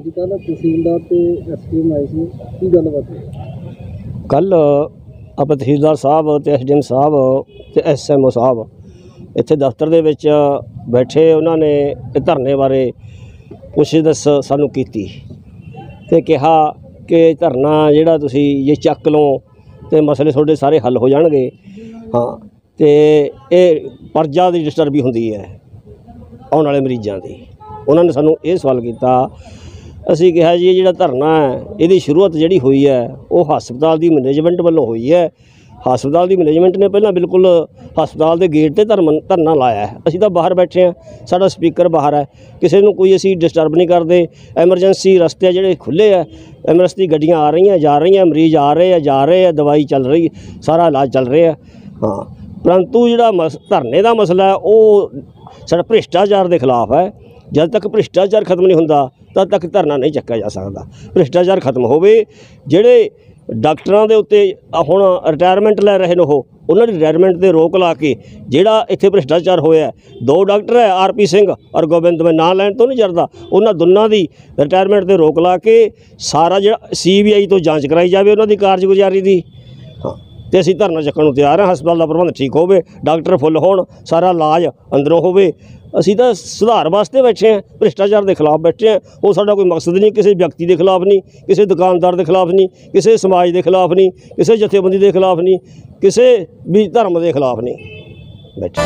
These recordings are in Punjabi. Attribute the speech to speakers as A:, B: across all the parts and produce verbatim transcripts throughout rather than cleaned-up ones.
A: ਅੱਜ ਕੱਲ੍ਹ ਤਹਿਸੀਲਦਾਰ ਤੇ ਐਸਡੀਐਮ ਆਏ ਸੀ, ਕੀ ਗੱਲਬਾਤ ਹੈ?
B: ਕੱਲ ਆਪਾਂ ਤਹਿਸੀਲਦਾਰ ਸਾਹਿਬ ਤੇ ਐਸਡੀਐਮ ਸਾਹਿਬ ਤੇ ਐਸਐਮਓ ਸਾਹਿਬ ਇੱਥੇ ਦਫ਼ਤਰ ਦੇ ਵਿੱਚ ਬੈਠੇ। ਉਹਨਾਂ ਨੇ ਇਹ ਧਰਨੇ ਬਾਰੇ ਪੁੱਛ-ਦੱਸ ਸਾਨੂੰ ਕੀਤੀ ਤੇ ਕਿਹਾ ਕਿ ਧਰਨਾ ਜਿਹੜਾ ਤੁਸੀਂ ਇਹ ਚੱਕ ਲਓ ਤੇ ਮਸਲੇ ਤੁਹਾਡੇ ਸਾਰੇ ਹੱਲ ਹੋ ਜਾਣਗੇ। ਹਾਂ, ਤੇ ਇਹ ਪਰਜਾ ਦੀ ਡਿਸਟਰਬੀ ਹੁੰਦੀ ਹੈ ਆਉਣ ਵਾਲੇ ਮਰੀਜ਼ਾਂ ਦੀ। ਉਹਨਾਂ ਨੇ ਸਾਨੂੰ ਇਹ ਸਵਾਲ ਕੀਤਾ। ਅਸੀਂ ਕਿਹਾ ਜੀ ਇਹ ਜਿਹੜਾ ਧਰਨਾ ਹੈ ਇਹਦੀ ਸ਼ੁਰੂਆਤ ਜਿਹੜੀ ਹੋਈ ਹੈ ਉਹ ਹਸਪਤਾਲ ਦੀ ਮੈਨੇਜਮੈਂਟ ਵੱਲੋਂ ਹੋਈ ਹੈ। ਹਸਪਤਾਲ ਦੀ ਮੈਨੇਜਮੈਂਟ ਨੇ ਪਹਿਲਾਂ ਬਿਲਕੁਲ ਹਸਪਤਾਲ ਦੇ ਗੇਟ 'ਤੇ ਧਰਮ ਧਰਨਾ ਲਾਇਆ ਹੈ। ਅਸੀਂ ਤਾਂ ਬਾਹਰ ਬੈਠੇ ਹਾਂ, ਸਾਡਾ ਸਪੀਕਰ ਬਾਹਰ ਹੈ, ਕਿਸੇ ਨੂੰ ਕੋਈ ਅਸੀਂ ਡਿਸਟਰਬ ਨਹੀਂ ਕਰਦੇ। ਐਮਰਜੈਂਸੀ ਰਸਤੇ ਜਿਹੜੇ ਖੁੱਲ੍ਹੇ ਆ, ਐਮਰਜੈਂਸੀ ਗੱਡੀਆਂ ਆ ਰਹੀਆਂ ਜਾ ਰਹੀਆਂ, ਮਰੀਜ਼ ਆ ਰਹੇ ਆ ਜਾ ਰਹੇ ਆ, ਦਵਾਈ ਚੱਲ ਰਹੀ, ਸਾਰਾ ਇਲਾਜ ਚੱਲ ਰਿਹਾ। ਹਾਂ, ਪਰੰਤੂ ਜਿਹੜਾ ਮਸ ਧਰਨੇ ਦਾ ਮਸਲਾ ਹੈ ਉਹ ਸਾਡਾ ਭ੍ਰਿਸ਼ਟਾਚਾਰ ਦੇ ਖਿਲਾਫ ਹੈ। ਜਦ ਤੱਕ ਭ੍ਰਿਸ਼ਟਾਚਾਰ ਖਤਮ ਨਹੀਂ ਹੁੰਦਾ ਤਦ ਤੱਕ ਧਰਨਾ ਨਹੀਂ ਚੱਕਿਆ ਜਾ ਸਕਦਾ। ਭ੍ਰਿਸ਼ਟਾਚਾਰ ਖਤਮ ਹੋਵੇ। ਜਿਹੜੇ ਡਾਕਟਰਾਂ ਦੇ ਉੱਤੇ ਹੁਣ ਰਿਟਾਇਰਮੈਂਟ ਲੈ ਰਹੇ ਨੇ ਉਹ ਉਹਨਾਂ ਦੀ ਰਿਟਾਇਰਮੈਂਟ 'ਤੇ ਰੋਕ ਲਾ ਕੇ ਜਿਹੜਾ ਇੱਥੇ ਭ੍ਰਿਸ਼ਟਾਚਾਰ ਹੋਇਆ, ਦੋ ਡਾਕਟਰ ਹੈ ਆਰ ਪੀ ਸਿੰਘ ਔਰ ਗੋਬਿੰਦ, ਮੈਂ ਨਾਂ ਲੈਣ ਤੋਂ ਨਹੀਂ ਜਰਦਾ, ਉਹਨਾਂ ਦੋਨਾਂ ਦੀ ਰਿਟਾਇਰਮੈਂਟ 'ਤੇ ਰੋਕ ਲਾ ਕੇ ਸਾਰਾ ਜਿਹੜਾ ਸੀ ਬੀ ਆਈ ਤੋਂ ਜਾਂਚ ਕਰਾਈ ਜਾਵੇ ਉਹਨਾਂ ਦੀ ਕਾਰਜਗੁਜ਼ਾਰੀ ਦੀ। ਹਾਂ, ਅਤੇ ਅਸੀਂ ਧਰਨਾ ਚੱਕਣ ਨੂੰ ਤਿਆਰ ਹਾਂ। ਹਸਪਤਾਲ ਦਾ ਪ੍ਰਬੰਧ ਠੀਕ ਹੋਵੇ, ਡਾਕਟਰ ਫੁੱਲ ਹੋਣ, ਸਾਰਾ ਇਲਾਜ ਅੰਦਰੋਂ ਹੋਵੇ। ਅਸੀਂ ਤਾਂ ਸੁਧਾਰ ਵਾਸਤੇ ਬੈਠੇ ਹਾਂ, ਭ੍ਰਿਸ਼ਟਾਚਾਰ ਦੇ ਖਿਲਾਫ ਬੈਠੇ ਹਾਂ। ਉਹ ਸਾਡਾ ਕੋਈ ਮਕਸਦ ਨਹੀਂ, ਕਿਸੇ ਵਿਅਕਤੀ ਦੇ ਖਿਲਾਫ ਨਹੀਂ, ਕਿਸੇ ਦੁਕਾਨਦਾਰ ਦੇ ਖਿਲਾਫ ਨਹੀਂ, ਕਿਸੇ ਸਮਾਜ ਦੇ ਖਿਲਾਫ ਨਹੀਂ, ਕਿਸੇ ਜਥੇਬੰਦੀ ਦੇ ਖਿਲਾਫ ਨਹੀਂ, ਕਿਸੇ ਵੀ ਧਰਮ ਦੇ ਖਿਲਾਫ ਨਹੀਂ ਬੈਠੇ।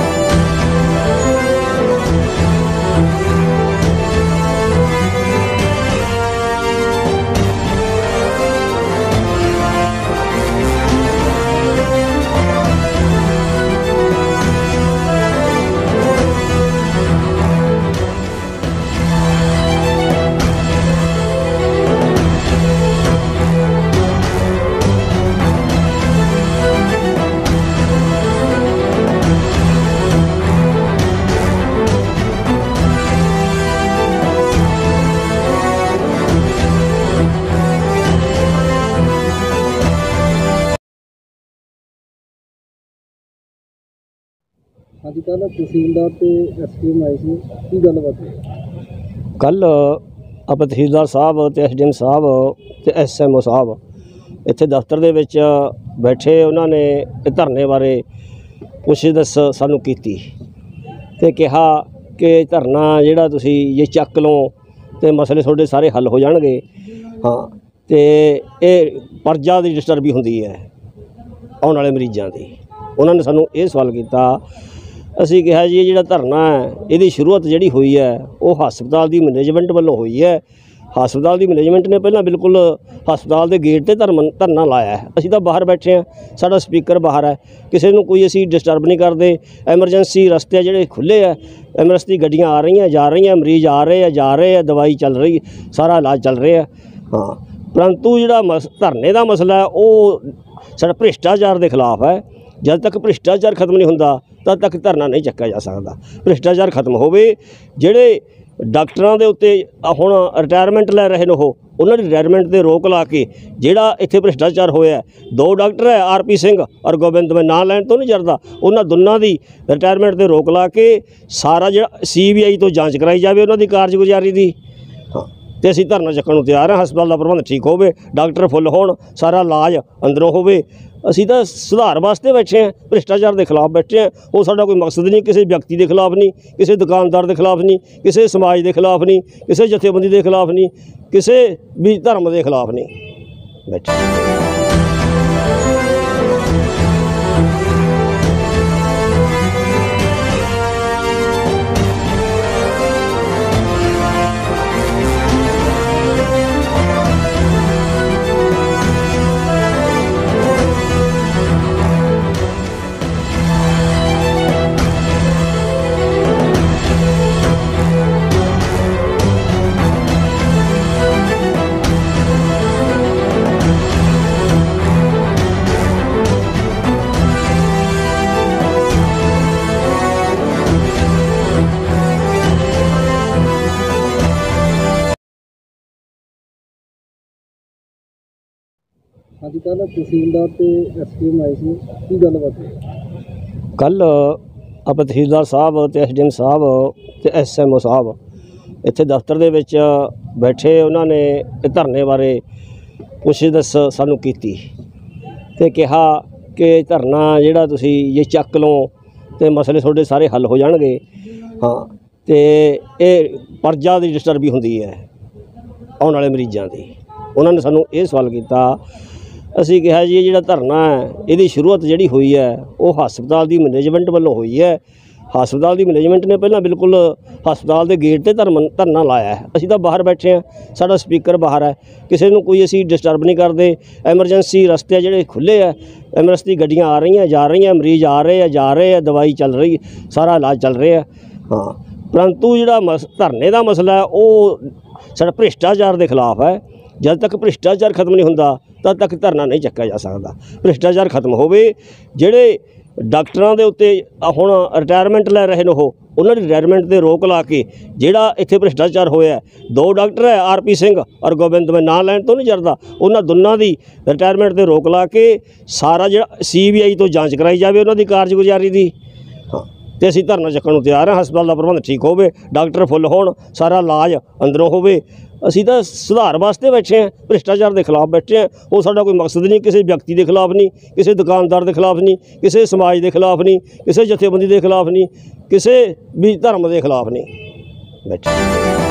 A: ਅੱਜ ਕੱਲ੍ਹ ਤਹਿਸੀਲਦਾਰ ਤੇ ਐਸਡੀਐਮ ਆਏ ਸੀ, ਕੀ ਗੱਲਬਾਤ ਹੈ?
B: ਕੱਲ ਆਪਾਂ ਤਹਿਸੀਲਦਾਰ ਸਾਹਿਬ ਤੇ ਐਸਡੀਐਮ ਸਾਹਿਬ ਤੇ ਐਸਐਮਓ ਸਾਹਿਬ ਇੱਥੇ ਦਫ਼ਤਰ ਦੇ ਵਿੱਚ ਬੈਠੇ। ਉਹਨਾਂ ਨੇ ਇਹ ਧਰਨੇ ਬਾਰੇ ਪੁੱਛ-ਦੱਸ ਸਾਨੂੰ ਕੀਤੀ ਤੇ ਕਿਹਾ ਕਿ ਧਰਨਾ ਜਿਹੜਾ ਤੁਸੀਂ ਇਹ ਚੱਕ ਲਓ ਤੇ ਮਸਲੇ ਤੁਹਾਡੇ ਸਾਰੇ ਹੱਲ ਹੋ ਜਾਣਗੇ। ਹਾਂ, ਤੇ ਇਹ ਪਰਜਾ ਦੀ ਡਿਸਟਰਬੀ ਹੁੰਦੀ ਹੈ ਆਉਣ ਵਾਲੇ ਮਰੀਜ਼ਾਂ ਦੀ। ਉਹਨਾਂ ਨੇ ਸਾਨੂੰ ਇਹ ਸਵਾਲ ਕੀਤਾ। ਅਸੀਂ ਕਿਹਾ ਜੀ ਇਹ ਜਿਹੜਾ ਧਰਨਾ ਹੈ ਇਹਦੀ ਸ਼ੁਰੂਆਤ ਜਿਹੜੀ ਹੋਈ ਹੈ ਉਹ ਹਸਪਤਾਲ ਦੀ ਮੈਨੇਜਮੈਂਟ ਵੱਲੋਂ ਹੋਈ ਹੈ। ਹਸਪਤਾਲ ਦੀ ਮੈਨੇਜਮੈਂਟ ਨੇ ਪਹਿਲਾਂ ਬਿਲਕੁਲ ਹਸਪਤਾਲ ਦੇ ਗੇਟ 'ਤੇ ਧਰਮ ਧਰਨਾ ਲਾਇਆ ਹੈ। ਅਸੀਂ ਤਾਂ ਬਾਹਰ ਬੈਠੇ ਹਾਂ, ਸਾਡਾ ਸਪੀਕਰ ਬਾਹਰ ਹੈ, ਕਿਸੇ ਨੂੰ ਕੋਈ ਅਸੀਂ ਡਿਸਟਰਬ ਨਹੀਂ ਕਰਦੇ। ਐਮਰਜੈਂਸੀ ਰਸਤੇ ਜਿਹੜੇ ਖੁੱਲ੍ਹੇ ਆ, ਐਮਰਜੈਂਸੀ ਗੱਡੀਆਂ ਆ ਰਹੀਆਂ ਜਾ ਰਹੀਆਂ, ਮਰੀਜ਼ ਆ ਰਹੇ ਆ ਜਾ ਰਹੇ ਆ, ਦਵਾਈ ਚੱਲ ਰਹੀ, ਸਾਰਾ ਇਲਾਜ ਚੱਲ ਰਿਹਾ। ਹਾਂ, ਪਰੰਤੂ ਜਿਹੜਾ ਮਸ ਧਰਨੇ ਦਾ ਮਸਲਾ ਹੈ ਉਹ ਸਾਡਾ ਭ੍ਰਿਸ਼ਟਾਚਾਰ ਦੇ ਖਿਲਾਫ ਹੈ। ਜਦ ਤੱਕ ਭ੍ਰਿਸ਼ਟਾਚਾਰ ਖਤਮ ਨਹੀਂ ਹੁੰਦਾ ਤਦ ਤੱਕ ਧਰਨਾ ਨਹੀਂ ਚੱਕਿਆ ਜਾ ਸਕਦਾ। ਭ੍ਰਿਸ਼ਟਾਚਾਰ ਖਤਮ ਹੋਵੇ। ਜਿਹੜੇ ਡਾਕਟਰਾਂ ਦੇ ਉੱਤੇ ਹੁਣ ਰਿਟਾਇਰਮੈਂਟ ਲੈ ਰਹੇ ਨੇ ਉਹ ਉਹਨਾਂ ਦੀ ਰਿਟਾਇਰਮੈਂਟ 'ਤੇ ਰੋਕ ਲਾ ਕੇ ਜਿਹੜਾ ਇੱਥੇ ਭ੍ਰਿਸ਼ਟਾਚਾਰ ਹੋਇਆ, ਦੋ ਡਾਕਟਰ ਹੈ ਆਰ ਪੀ ਸਿੰਘ ਔਰ ਗੋਬਿੰਦ, ਮੈਂ ਨਾਂ ਲੈਣ ਤੋਂ ਨਹੀਂ ਜਰਦਾ, ਉਹਨਾਂ ਦੋਨਾਂ ਦੀ ਰਿਟਾਇਰਮੈਂਟ 'ਤੇ ਰੋਕ ਲਾ ਕੇ ਸਾਰਾ ਜਿਹੜਾ ਸੀ ਬੀ ਆਈ ਤੋਂ ਜਾਂਚ ਕਰਾਈ ਜਾਵੇ ਉਹਨਾਂ ਦੀ ਕਾਰਜਗੁਜ਼ਾਰੀ ਦੀ। ਹਾਂ, ਅਤੇ ਅਸੀਂ ਧਰਨਾ ਚੱਕਣ ਨੂੰ ਤਿਆਰ ਹਾਂ। ਹਸਪਤਾਲ ਦਾ ਪ੍ਰਬੰਧ ਠੀਕ ਹੋਵੇ, ਡਾਕਟਰ ਫੁੱਲ ਹੋਣ, ਸਾਰਾ ਇਲਾਜ ਅੰਦਰੋਂ ਹੋਵੇ। ਅਸੀਂ ਤਾਂ ਸੁਧਾਰ ਵਾਸਤੇ ਬੈਠੇ ਹਾਂ, ਭ੍ਰਿਸ਼ਟਾਚਾਰ ਦੇ ਖਿਲਾਫ ਬੈਠੇ ਹਾਂ। ਉਹ ਸਾਡਾ ਕੋਈ ਮਕਸਦ ਨਹੀਂ, ਕਿਸੇ ਵਿਅਕਤੀ ਦੇ ਖਿਲਾਫ ਨਹੀਂ, ਕਿਸੇ ਦੁਕਾਨਦਾਰ ਦੇ ਖਿਲਾਫ ਨਹੀਂ, ਕਿਸੇ ਸਮਾਜ ਦੇ ਖਿਲਾਫ ਨਹੀਂ, ਕਿਸੇ ਜਥੇਬੰਦੀ ਦੇ ਖਿਲਾਫ ਨਹੀਂ, ਕਿਸੇ ਵੀ ਧਰਮ ਦੇ ਖਿਲਾਫ ਨਹੀਂ ਬੈਠੇ।
A: ਅੱਜ ਕੱਲ੍ਹ ਤਹਿਸੀਲਦਾਰ ਤੇ ਐਸਡੀਐਮ ਆਏ ਸੀ, ਕੀ ਗੱਲਬਾਤ ਹੈ? ਕੱਲ
B: ਆਪਾਂ ਤਹਿਸੀਲਦਾਰ ਸਾਹਿਬ ਤੇ ਐਸਡੀਐਮ ਸਾਹਿਬ ਤੇ ਐਸਐਮਓ ਸਾਹਿਬ ਇੱਥੇ ਦਫ਼ਤਰ ਦੇ ਵਿੱਚ ਬੈਠੇ ਉਹਨਾਂ ਨੇ ਇਹ ਧਰਨੇ ਬਾਰੇ ਪੁੱਛ-ਦੱਸ ਸਾਨੂੰ ਕੀਤੀ ਤੇ ਕਿਹਾ ਕਿ ਧਰਨਾ ਜਿਹੜਾ ਤੁਸੀਂ ਜੇ ਚੱਕ ਲਓ ਤੇ ਮਸਲੇ ਤੁਹਾਡੇ ਸਾਰੇ ਹੱਲ ਹੋ ਜਾਣਗੇ। ਹਾਂ, ਤੇ ਇਹ ਪਰਜਾ ਦੀ ਡਿਸਟਰਬੀ ਹੁੰਦੀ ਹੈ ਆਉਣ ਵਾਲੇ ਮਰੀਜ਼ਾਂ ਦੀ। ਉਹਨਾਂ ਨੇ ਸਾਨੂੰ ਇਹ ਸਵਾਲ ਕੀਤਾ। ਅਸੀਂ ਕਿਹਾ ਜੀ ਇਹ ਜਿਹੜਾ ਧਰਨਾ ਹੈ ਇਹਦੀ ਸ਼ੁਰੂਆਤ ਜਿਹੜੀ ਹੋਈ ਹੈ ਉਹ ਹਸਪਤਾਲ ਦੀ ਮੈਨੇਜਮੈਂਟ ਵੱਲੋਂ ਹੋਈ ਹੈ। ਹਸਪਤਾਲ ਦੀ ਮੈਨੇਜਮੈਂਟ ਨੇ ਪਹਿਲਾਂ ਬਿਲਕੁਲ ਹਸਪਤਾਲ ਦੇ ਗੇਟ ਤੇ ਧਰਮ ਧਰਨਾ ਲਾਇਆ ਹੈ। ਅਸੀਂ ਤਾਂ ਬਾਹਰ ਬੈਠੇ ਹਾਂ, ਸਾਡਾ ਸਪੀਕਰ ਬਾਹਰ ਹੈ, ਕਿਸੇ ਨੂੰ ਕੋਈ ਅਸੀਂ ਡਿਸਟਰਬ ਨਹੀਂ ਕਰਦੇ। ਐਮਰਜੈਂਸੀ ਰਸਤੇ ਜਿਹੜੇ ਖੁੱਲ੍ਹੇ ਆ, ਐਮਰਜੈਂਸੀ ਗੱਡੀਆਂ ਆ ਰਹੀਆਂ ਜਾ ਰਹੀਆਂ, ਮਰੀਜ਼ ਆ ਰਹੇ ਆ ਜਾ ਰਹੇ ਆ, ਦਵਾਈ ਚੱਲ ਰਹੀ, ਸਾਰਾ ਇਲਾਜ ਚੱਲ ਰਿਹਾ। ਹਾਂ, ਪਰੰਤੂ ਜਿਹੜਾ ਮਸ ਧਰਨੇ ਦਾ ਮਸਲਾ ਹੈ ਉਹ ਸਾਡਾ ਭ੍ਰਿਸ਼ਟਾਚਾਰ ਦੇ ਖਿਲਾਫ ਹੈ। ਜਦ ਤੱਕ ਭ੍ਰਿਸ਼ਟਾਚਾਰ ਖਤਮ ਨਹੀਂ ਹੁੰਦਾ ਤਦ ਤੱਕ ਧਰਨਾ ਨਹੀਂ ਚੱਕਿਆ ਜਾ ਸਕਦਾ। ਭ੍ਰਿਸ਼ਟਾਚਾਰ ਖਤਮ ਹੋਵੇ, ਜਿਹੜੇ ਡਾਕਟਰਾਂ ਦੇ ਉੱਤੇ ਹੁਣ ਰਿਟਾਇਰਮੈਂਟ ਲੈ ਰਹੇ ਨੇ ਉਹ ਉਹਨਾਂ ਦੀ ਰਿਟਾਇਰਮੈਂਟ 'ਤੇ ਰੋਕ ਲਾ ਕੇ ਜਿਹੜਾ ਇੱਥੇ ਭ੍ਰਿਸ਼ਟਾਚਾਰ ਹੋਇਆ, ਦੋ ਡਾਕਟਰ ਹੈ ਆਰ ਪੀ ਸਿੰਘ ਔਰ ਗੋਬਿੰਦ, ਮੈਂ ਨਾਂ ਲੈਣ ਤੋਂ ਨਹੀਂ ਜਰਦਾ, ਉਹਨਾਂ ਦੋਨਾਂ ਦੀ ਰਿਟਾਇਰਮੈਂਟ 'ਤੇ ਰੋਕ ਲਾ ਕੇ ਸਾਰਾ ਜਿਹੜਾ ਸੀ ਬੀ ਆਈ ਤੋਂ ਜਾਂਚ ਕਰਾਈ ਜਾਵੇ ਉਹਨਾਂ ਦੀ ਕਾਰਜਗੁਜ਼ਾਰੀ ਦੀ। ਹਾਂ, ਤੇ ਅਸੀਂ ਧਰਨਾ ਚੱਕਣ ਨੂੰ ਤਿਆਰ ਹਾਂ। ਹਸਪਤਾਲ ਦਾ ਪ੍ਰਬੰਧ ਠੀਕ ਹੋਵੇ, ਡਾਕਟਰ ਫੁੱਲ ਹੋਣ, ਸਾਰਾ ਇਲਾਜ ਅੰਦਰੋਂ ਹੋਵੇ। ਅਸੀਂ ਤਾਂ ਸੁਧਾਰ ਵਾਸਤੇ ਬੈਠੇ ਹਾਂ, ਭ੍ਰਿਸ਼ਟਾਚਾਰ ਦੇ ਖਿਲਾਫ ਬੈਠੇ ਹਾਂ। ਉਹ ਸਾਡਾ ਕੋਈ ਮਕਸਦ ਨਹੀਂ, ਕਿਸੇ ਵਿਅਕਤੀ ਦੇ ਖਿਲਾਫ ਨਹੀਂ, ਕਿਸੇ ਦੁਕਾਨਦਾਰ ਦੇ ਖਿਲਾਫ ਨਹੀਂ, ਕਿਸੇ ਸਮਾਜ ਦੇ ਖਿਲਾਫ ਨਹੀਂ, ਕਿਸੇ ਜਥੇਬੰਦੀ ਦੇ ਖਿਲਾਫ ਨਹੀਂ, ਕਿਸੇ ਵੀ ਧਰਮ ਦੇ ਖਿਲਾਫ ਨਹੀਂ ਬੈਠੇ।